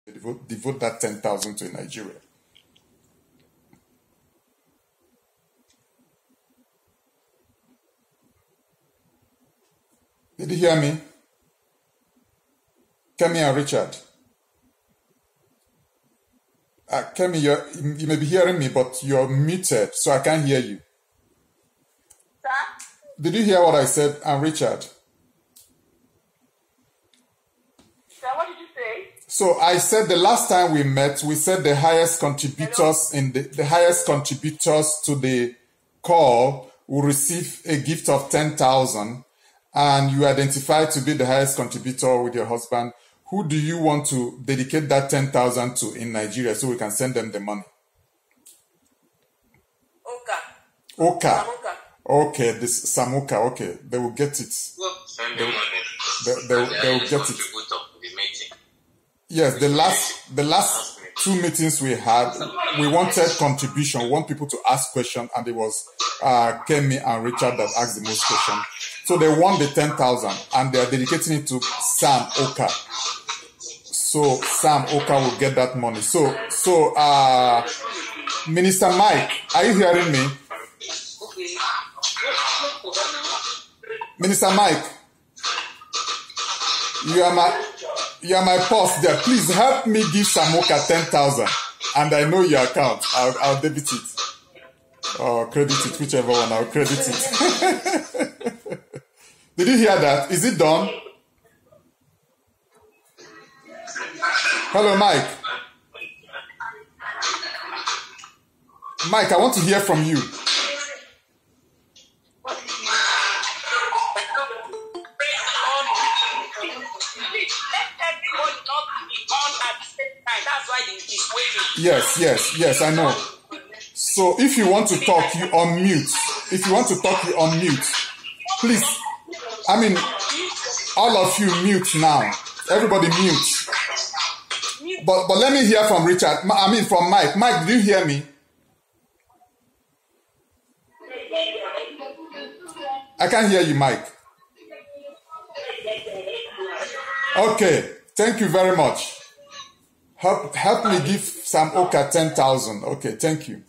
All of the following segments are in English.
devote that 10,000 to Nigeria. Did you hear me? Kemi and Richard. Kemi, you may be hearing me, but you're muted, so I can't hear you. Sir? Did you hear what I said, and Richard? Sir, what did you say? So I said the last time we met, we said the highest contributors the highest contributors to the call will receive a gift of 10,000, and you identified to be the highest contributor with your husband. Who do you want to dedicate that 10,000 to in Nigeria so we can send them the money? Oka. Samuka. Okay, this Samuka. Okay, they will get it. Well, send the money. They will get it. Yes, the last two meetings we had, we wanted contribution. We want people to ask questions, and it was Kemi and Richard that asked the most questions. So they won the 10,000, and they are dedicating it to Sam Oka. So Sam Oka will get that money. So Minister Mike, are you hearing me? Okay. Minister Mike, you are my boss there. Please help me give Samoka 10,000, and I know your account. I'll debit it or credit it, whichever one. I'll credit it. Did you hear that? Is it done? Hello, Mike. Mike, I want to hear from you. Yes, I know. So if you want to talk, you unmute. If you want to talk, you unmute. Please, I mean, all of you mute now. Everybody mute. But let me hear from Richard. I mean from Mike. Mike, do you hear me? I can't hear you, Mike. Okay, thank you very much. Help me give Sam Oka 10,000. Okay, thank you.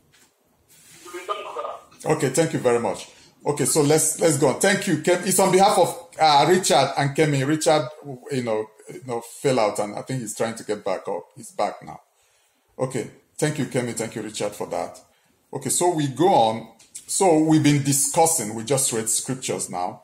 Okay, thank you very much. Okay, so let's go on. Thank you. It's on behalf of Richard and Kemi. Richard, fell out, and I think he's trying to get back up. He's back now. Okay, thank you, Kemi. Thank you, Richard, for that. Okay, so we go on. So we've been discussing. We just read scriptures now.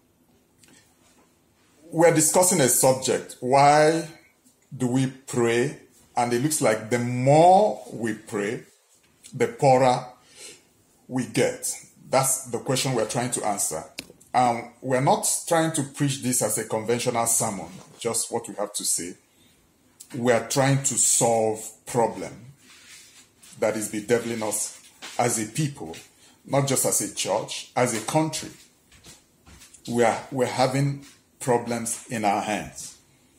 We're discussing a subject. Why do we pray? And it looks like the more we pray, the poorer we get. That's the question we're trying to answer. We're not trying to preach this as a conventional sermon, just what we have to say. We're trying to solve problem that is bedeviling us as a people, not just as a church, as a country. We're having problems in our hands.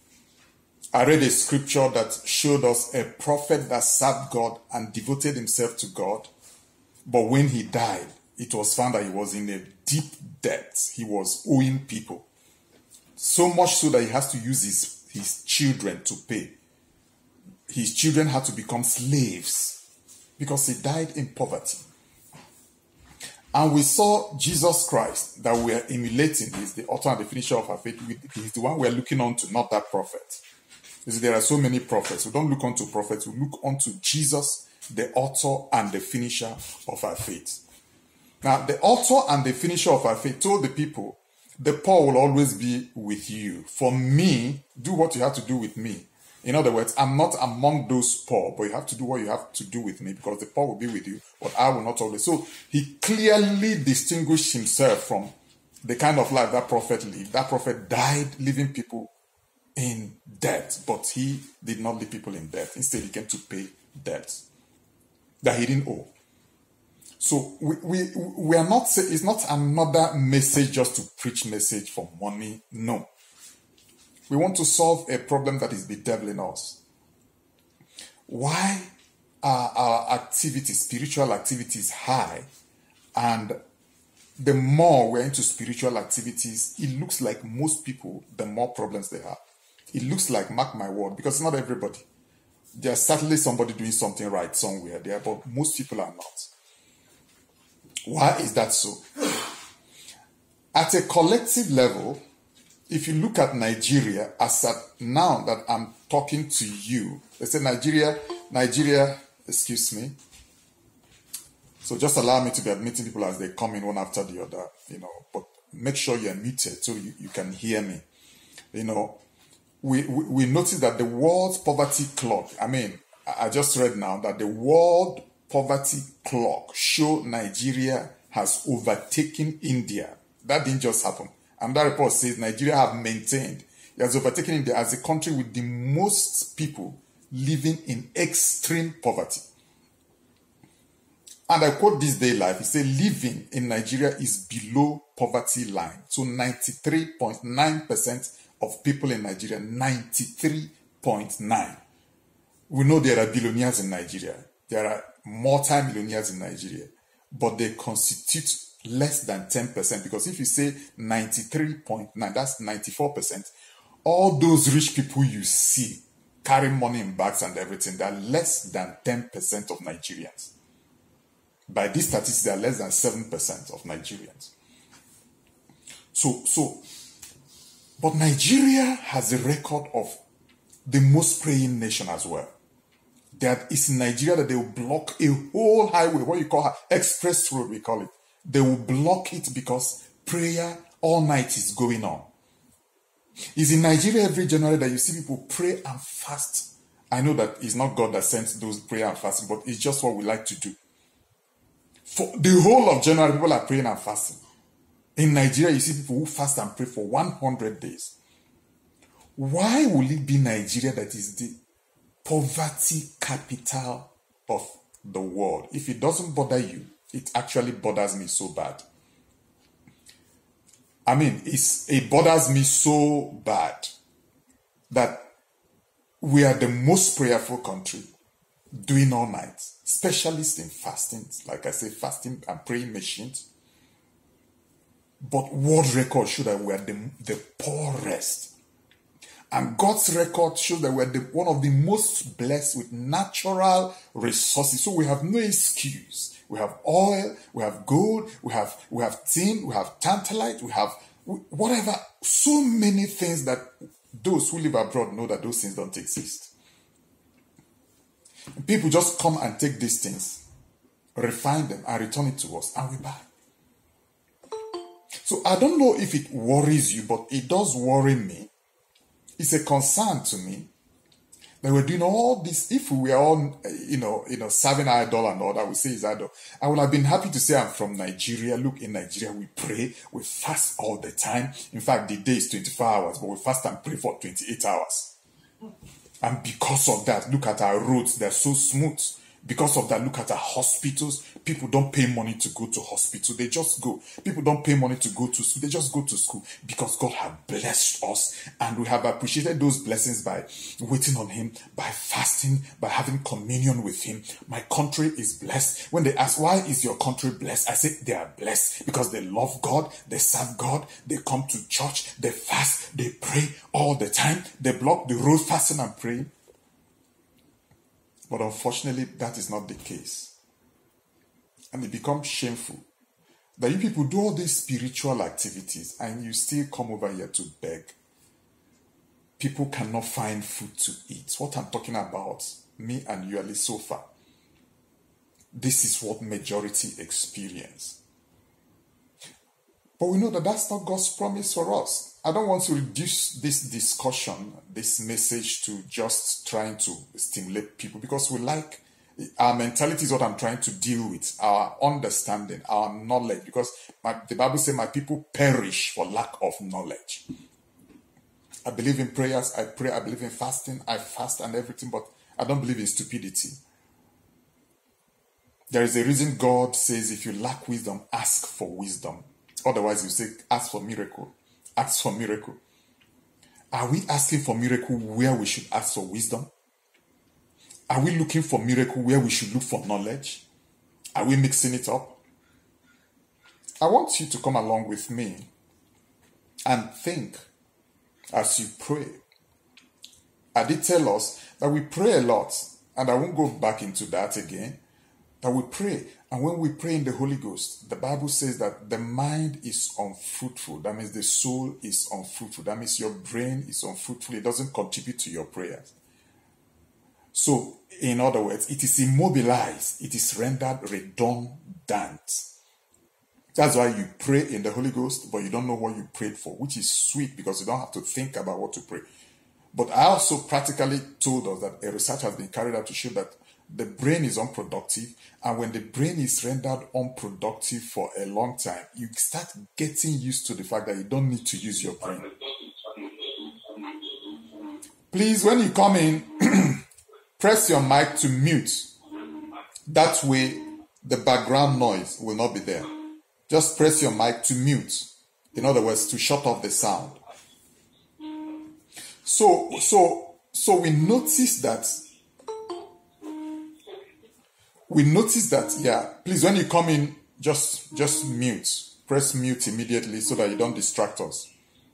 I read a scripture that showed us a prophet that served God and devoted himself to God. But when he died, it was found that he was in a deep debt. He was owing people. So much so that he has to use his children to pay. His children had to become slaves because he died in poverty. And we saw Jesus Christ that we are emulating. He's the author and the finisher of our faith. He's the one we're looking on to, not that prophet. You see, there are so many prophets. We don't look onto prophets. We look onto Jesus, the author and the finisher of our faith. Now, the author and the finisher of our faith told the people, the poor will always be with you. For me, do what you have to do with me. In other words, I'm not among those poor, but you have to do what you have to do with me because the poor will be with you, but I will not always. So he clearly distinguished himself from the kind of life that prophet lived. That prophet died leaving people in debt, but he did not leave people in debt. Instead, he came to pay debts that he didn't owe. So we are not, it's not another message just to preach message for money. No. We want to solve a problem that is bedeviling us. Why are our activities, spiritual activities, high? And the more we're into spiritual activities, it looks like most people, the more problems they have. It looks like, mark my word, because not everybody. There's certainly somebody doing something right somewhere there, but most people are not. Why is that so? At a collective level, if you look at Nigeria, as at now that I'm talking to you, they say Nigeria, excuse me. So just allow me to be admitting people as they come in one after the other, but make sure you're muted so you can hear me. We notice that the world's poverty clock, I just read now that the world poverty clock show Nigeria has overtaken India. That didn't just happen. And that report says Nigeria have maintained, it has overtaken India as a country with the most people living in extreme poverty. And I quote this day life, it says living in Nigeria is below poverty line. So 93.9% of people in Nigeria, 93.9. We know there are billionaires in Nigeria. There are multi-millionaires in Nigeria. But they constitute less than 10%. Because if you say 93.9, that's 94%. All those rich people you see carrying money in bags and everything, they're less than 10% of Nigerians. By this statistics, they are less than 7% of Nigerians. But Nigeria has a record of the most praying nation as well. That it's in Nigeria that they will block a whole highway, what you call express road, we call it. They will block it because prayer all night is going on. It's in Nigeria every January that you see people pray and fast. I know that it's not God that sends those prayer and fasting, but it's just what we like to do. For the whole of January, people are praying and fasting. In Nigeria, you see people who fast and pray for 100 days. Why will it be Nigeria that is the poverty capital of the world? If it doesn't bother you, it actually bothers me so bad. It bothers me so bad that we are the most prayerful country doing all night. Specialists in fasting, like I say, fasting and praying machines. But world record shows that we are the poorest. And God's record shows that we are one of the most blessed with natural resources. So we have no excuse. We have oil, we have gold, we have tin, we have tantalite, we have whatever. So many things that those who live abroad know that those things don't exist. People just come and take these things, refine them, and return it to us, and we buy. So I don't know if it worries you, but it does worry me. It's a concern to me that we're doing all this. If we were all, serving idol and all that, we say is idol. I would have been happy to say I'm from Nigeria. Look, in Nigeria, we pray, we fast all the time. In fact, the day is 24 hours, but we fast and pray for 28 hours. And because of that, look at our roads. They're so smooth. Because of that, look at our hospitals. People don't pay money to go to hospital. They just go. People don't pay money to go to school. They just go to school because God has blessed us. And we have appreciated those blessings by waiting on Him, by fasting, by having communion with Him. My country is blessed. When they ask, why is your country blessed? I say they are blessed because they love God. They serve God. They come to church. They fast. They pray all the time. They block the road fasting and praying. But unfortunately, that is not the case. And it becomes shameful that you people do all these spiritual activities and you still come over here to beg. People cannot find food to eat. What I'm talking about, me and you, at least so far, this is what majority experience. But we know that that's not God's promise for us. I don't want to reduce this discussion, this message to just trying to stimulate people because our mentality is what I'm trying to deal with, our understanding, our knowledge, because the Bible says my people perish for lack of knowledge. I believe in prayers, I pray, I believe in fasting, I fast and everything, but I don't believe in stupidity. There is a reason God says if you lack wisdom, ask for wisdom. Otherwise, you say, ask for miracle. Ask for miracle. Are we asking for miracle where we should ask for wisdom? Are we looking for miracle where we should look for knowledge? Are we mixing it up? I want you to come along with me and think as you pray. I did tell us that we pray a lot, and I won't go back into that again, that we pray. And when we pray in the Holy Ghost, the Bible says that the mind is unfruitful. That means the soul is unfruitful. That means your brain is unfruitful. It doesn't contribute to your prayers. So, in other words, it is immobilized. It is rendered redundant. That's why you pray in the Holy Ghost, but you don't know what you prayed for, which is sweet because you don't have to think about what to pray. But I also practically told us that a research has been carried out to show that the brain is unproductive, and when the brain is rendered unproductive for a long time, you start getting used to the fact that you don't need to use your brain. Please, when you come in, press your mic to mute. That way, the background noise will not be there. Just press your mic to mute. In other words, to shut off the sound. So we notice that. Yeah, please, when you come in, just mute. Press mute immediately so that you don't distract us.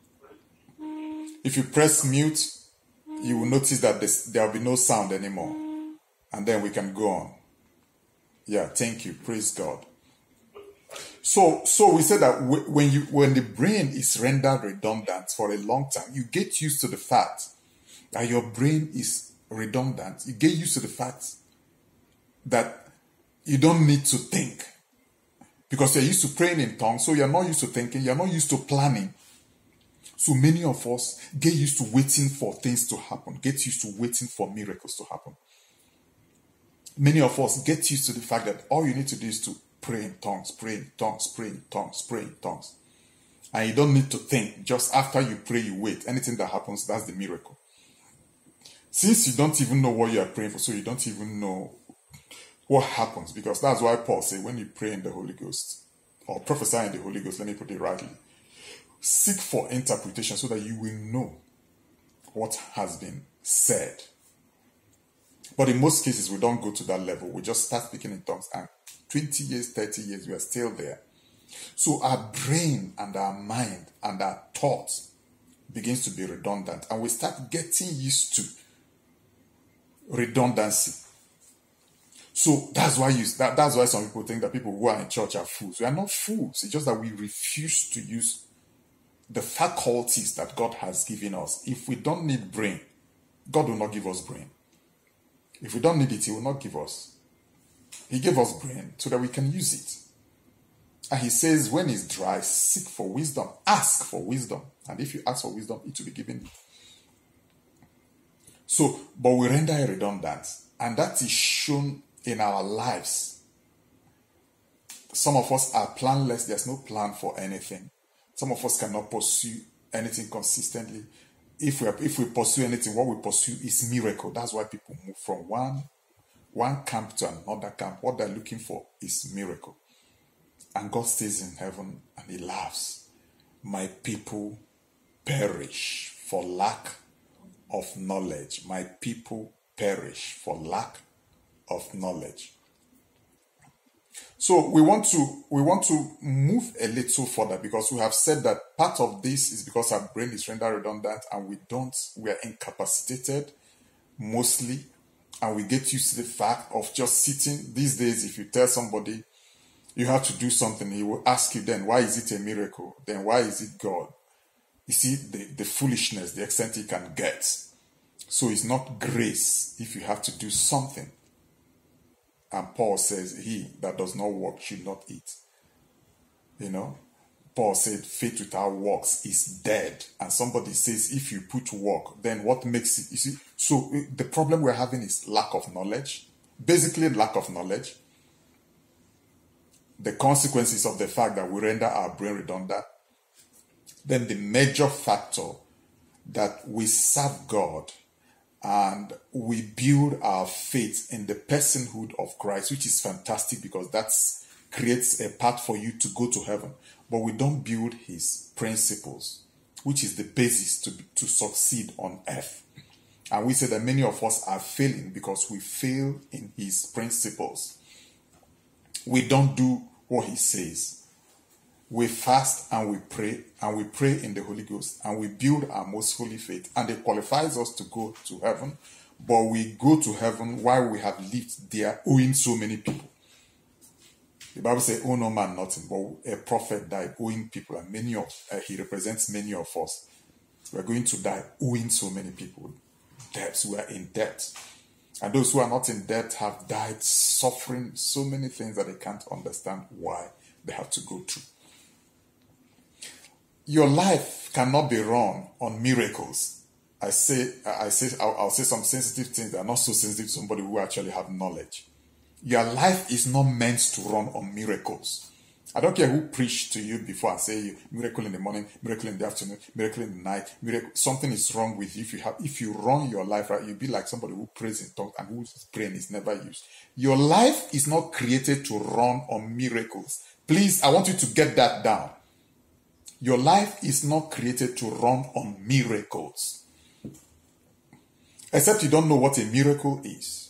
If you press mute, you will notice that there will be no sound anymore. And then we can go on. Yeah, thank you. Praise God. So we said that when the brain is rendered redundant for a long time, you get used to the fact that your brain is redundant. You get used to the fact that you don't need to think because you're used to praying in tongues. So you're not used to thinking. You're not used to planning. So many of us get used to waiting for things to happen. Get used to waiting for miracles to happen. Many of us get used to the fact that all you need to do is to pray in tongues, pray in tongues, pray in tongues, pray in tongues. And you don't need to think. Just after you pray, you wait. Anything that happens, that's the miracle. Since you don't even know what you are praying for, so you don't even know what happens. Because that's why Paul said, when you pray in the Holy Ghost, or prophesy in the Holy Ghost, let me put it rightly, seek for interpretation so that you will know what has been said. But in most cases, we don't go to that level. We just start speaking in tongues, and 20 years, 30 years, we are still there. So our brain and our mind and our thoughts begins to be redundant, and we start getting used to redundancy. So that's why some people think that people who are in church are fools. We are not fools. It's just that we refuse to use the faculties that God has given us. If we don't need brain, God will not give us brain. If we don't need it, He will not give us. He gave us brain so that we can use it. And He says, when it's dry, seek for wisdom. Ask for wisdom. And if you ask for wisdom, it will be given you. So, but we render it redundant. And that is shown in our lives. Some of us are planless. There's no plan for anything. Some of us cannot pursue anything consistently. If we pursue anything, what we pursue is miracle. That's why people move from one camp to another camp. What they're looking for is miracle. And God stays in heaven and He laughs. My people perish for lack of knowledge. My people perish for lack of knowledge. So we want to move a little further, because we have said that part of this is because our brain is rendered redundant and we are incapacitated mostly, and we get used to the fact of just sitting. These days, if you tell somebody you have to do something, he will ask you then, why is it a miracle? Then why is it God? You see the foolishness, the extent he can get. So it's not grace if you have to do something. And Paul says, he that does not work should not eat. You know, Paul said, faith without works is dead. And somebody says, if you put work, then what makes it? You see, so the problem we're having is lack of knowledge. Basically, lack of knowledge. The consequences of the fact that we render our brain redundant. Then the major factor that we serve God and we build our faith in the personhood of Christ, which is fantastic because that creates a path for you to go to heaven. But we don't build His principles, which is the basis to succeed on earth. And we say that many of us are failing because we fail in His principles. We don't do what He says. we fast and we pray in the Holy Ghost, and we build our most holy faith, and it qualifies us to go to heaven, but we go to heaven while we have lived there owing so many people. The Bible says, "Owe no man nothing," but a prophet died owing people, and he represents many of us. We are going to die owing so many people. Debts, we are in debt. And those who are not in debt have died suffering so many things that they can't understand why they have to go through. Your life cannot be run on miracles. I'll say some sensitive things that are not so sensitive to somebody who actually have knowledge. Your life is not meant to run on miracles. I don't care who preached to you before and say miracle in the morning, miracle in the afternoon, miracle in the night, miracle. Something is wrong with you. If you run your life right, you'll be like somebody who prays in tongues and whose brain is never used. Your life is not created to run on miracles. Please, I want you to get that down. Your life is not created to run on miracles. Except you don't know what a miracle is.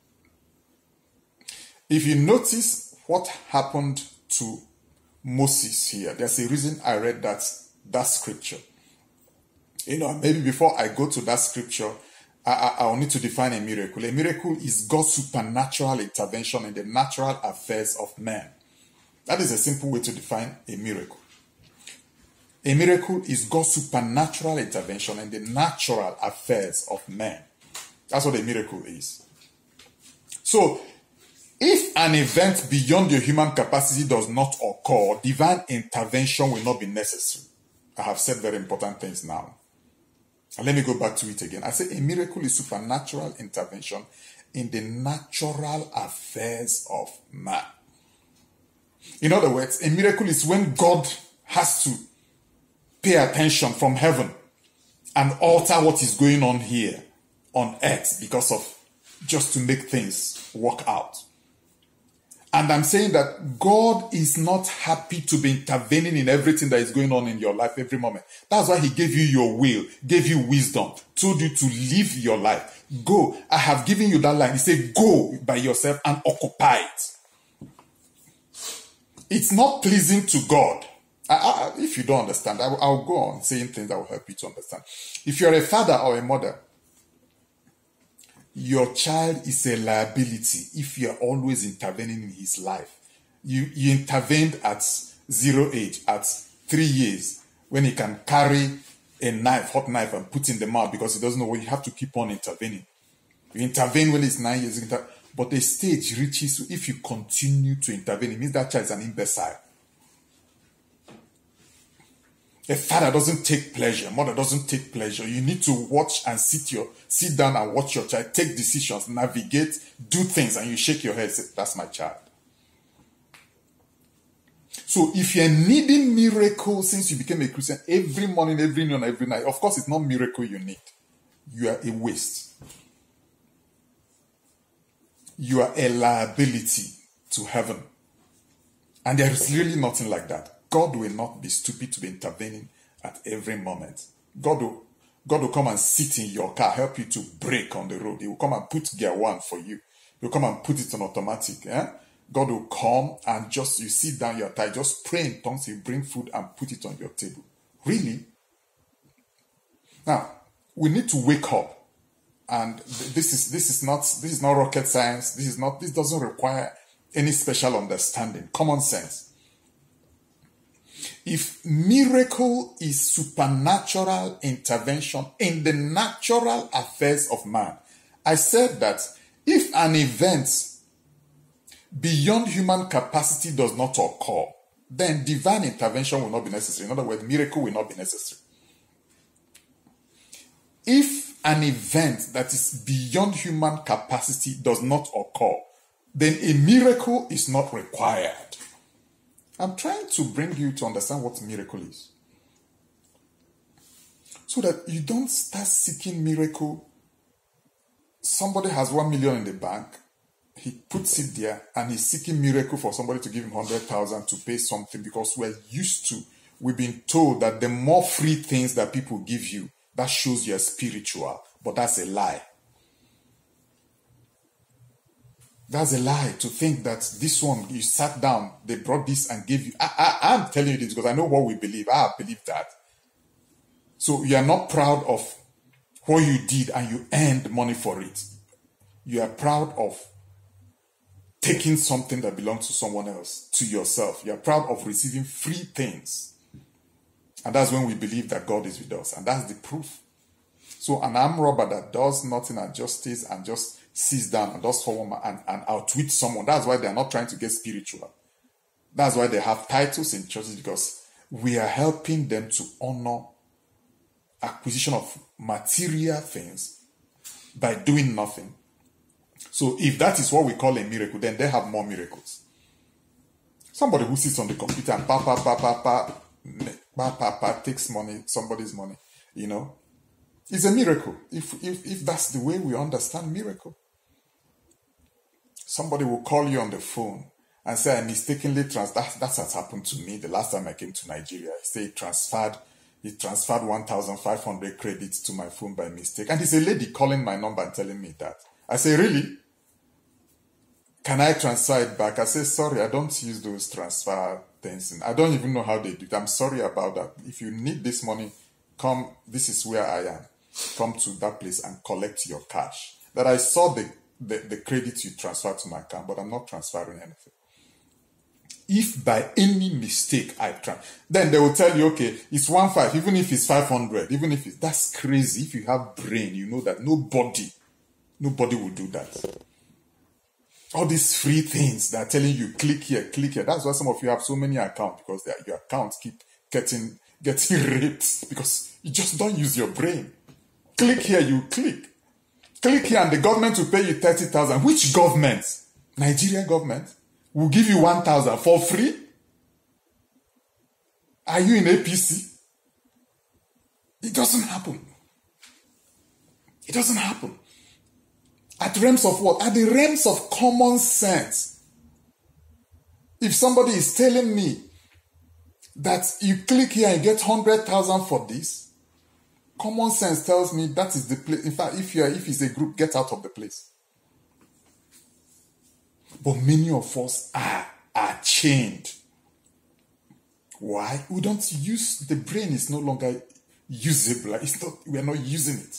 If you notice what happened to Moses here, there's a reason I read that scripture. Maybe before I go to that scripture, I'll need to define a miracle. A miracle is God's supernatural intervention in the natural affairs of man. That is a simple way to define a miracle. A miracle is God's supernatural intervention in the natural affairs of man. That's what a miracle is. So, if an event beyond your human capacity does not occur, divine intervention will not be necessary. I have said very important things now. And let me go back to it again. I say a miracle is supernatural intervention in the natural affairs of man. In other words, a miracle is when God has to pay attention from heaven and alter what is going on here on earth because of just to make things work out. And I'm saying that God is not happy to be intervening in everything that is going on in your life every moment. That's why he gave you your will, gave you wisdom, told you to live your life. Go. I have given you that line. He said, go by yourself and occupy it. It's not pleasing to God. If you don't understand, I'll go on saying things that will help you to understand. If you're a father or a mother, your child is a liability if you're always intervening in his life. You intervened at 0 age, at 3 years, when he can carry a knife, hot knife, and put in the mouth because he doesn't know what you have to keep on intervening. You intervene when he's 9 years, but the stage reaches, if you continue to intervene, it means that child is an imbecile. A father doesn't take pleasure. Mother doesn't take pleasure. You need to watch and sit down and watch your child take decisions, navigate, do things, and you shake your head and say, that's my child. So if you're needing miracles since you became a Christian every morning, every noon, every night, of course it's not miracle you need. You are a waste. You are a liability to heaven. And there is really nothing like that. God will not be stupid to be intervening at every moment. God will come and sit in your car, help you to brake on the road. He will come and put gear 1 for you. He will come and put it on automatic. God will come and you sit down, you're tired, just pray in tongues, he'll bring food and put it on your table. Really? Now, we need to wake up. And this is not rocket science. This doesn't require any special understanding. Common sense. If miracle is supernatural intervention in the natural affairs of man, I said that if an event beyond human capacity does not occur, then divine intervention will not be necessary. In other words, miracle will not be necessary. If an event that is beyond human capacity does not occur, then a miracle is not required. I'm trying to bring you to understand what miracle is. So that you don't start seeking miracle. Somebody has 1 million in the bank. He puts it there and he's seeking miracle for somebody to give him 100,000 to pay something because we've been told that the more free things that people give you, that shows you're spiritual. But that's a lie. That's a lie to think that this one, you sat down, they brought this and gave you. I'm telling you this because I know what we believe. I believe that. So you are not proud of what you did and you earned money for it. You are proud of taking something that belongs to someone else to yourself. You are proud of receiving free things. And that's when we believe that God is with us. And that's the proof. So an armed robber that does nothing at justice and just sits down and does forward and outwit someone, that's why they're not trying to get spiritual. That's why they have titles in churches, because we are helping them to honor acquisition of material things by doing nothing. So if that is what we call a miracle, then they have more miracles. Somebody who sits on the computer and takes money, somebody's money, it's a miracle. If that's the way we understand miracle. Somebody will call you on the phone and say, I mistakenly that has happened to me the last time I came to Nigeria. I say he transferred 1,500 credits to my phone by mistake. And it's a lady calling my number and telling me that. I say, really? Can I transfer it back? I say, sorry, I don't use those transfer things. I don't even know how they do it. I'm sorry about that. If you need this money, come, this is where I am. Come to that place and collect your cash. That I saw the credit you transferred to my account, but I'm not transferring anything. If by any mistake then they will tell you, okay, it's 1,500, even if it's 500, even if that's crazy. If you have brain, you know that nobody will do that. All these free things that are telling you, click here. That's why some of you have so many accounts, because your accounts keep getting raped, because you just don't use your brain. Click here, you click. Click here and the government will pay you 30,000. Which government? Nigerian government will give you 1,000 for free? Are you in APC? It doesn't happen. It doesn't happen. At realms of what? At the realms of common sense. If somebody is telling me that you click here and get 100,000 for this, common sense tells me that is the place. In fact, if it's a group, get out of the place. But many of us are chained. Why? We don't use, the brain is no longer usable. We're not using it.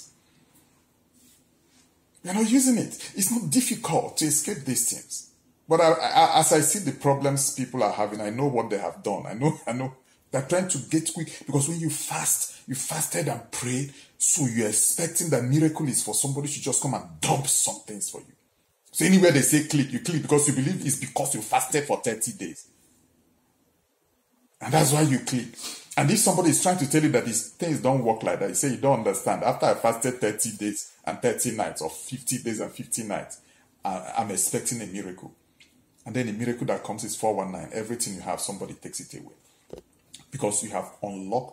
We're not using it. It's not difficult to escape these things. But as I see the problems people are having, I know what they have done. I know. They're trying to get quick, because when you fasted and prayed, so you're expecting that miracle is for somebody to just come and dump some things for you. So anywhere they say click, you click because you believe it's because you fasted for 30 days. And that's why you click. And if somebody is trying to tell you that these things don't work like that, you say you don't understand. After I fasted 30 days and 30 nights, or 50 days and 50 nights, I'm expecting a miracle. And then the miracle that comes is 419. Everything you have, somebody takes it away. Because you have unlocked